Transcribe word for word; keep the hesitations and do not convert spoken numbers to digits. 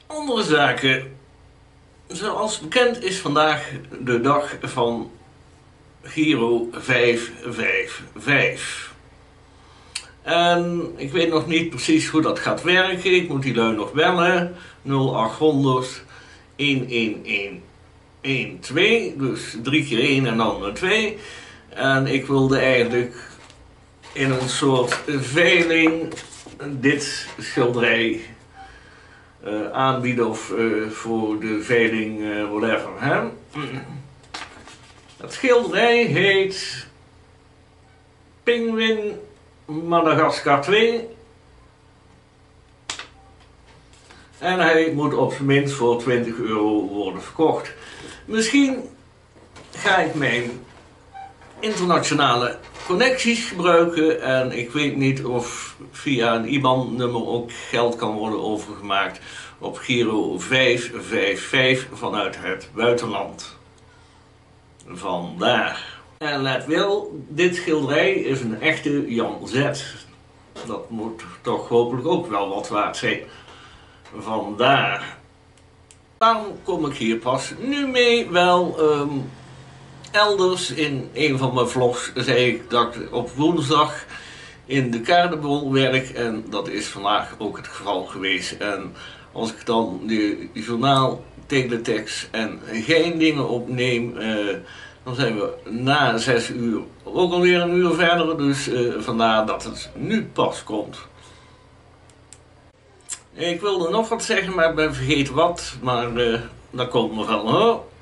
Andere zaken. Zoals bekend is vandaag de dag van Giro vijf vijf vijf. En ik weet nog niet precies hoe dat gaat werken. Ik moet die lui nog bellen. nul achthonderd een een een een twee. Dus drie keer één en dan een twee. En ik wilde eigenlijk in een soort veiling dit schilderij uh, aanbieden of uh, voor de veiling uh, whatever. Hè? Het schilderij heet Penguin Madagascar twee. En hij moet op zijn minst voor twintig euro worden verkocht. Misschien ga ik mijn internationale connecties gebruiken en ik weet niet of via een I B A N-nummer ook geld kan worden overgemaakt op Giro vijf vijf vijf vanuit het buitenland. Vandaar. En let wel, dit schilderij is een echte Jan Z. Dat moet toch hopelijk ook wel wat waard zijn. Vandaar. Waarom kom ik hier pas nu mee? Wel, um, elders in een van mijn vlogs zei ik dat ik op woensdag in de Kaardebol werk en dat is vandaag ook het geval geweest. En als ik dan de journaal, teletext en geen dingen opneem, uh, dan zijn we na zes uur ook alweer een uur verder, dus uh, vandaar dat het nu pas komt. Ik wilde nog wat zeggen, maar ik ben vergeten wat, maar uh, dat komt nog wel hoor.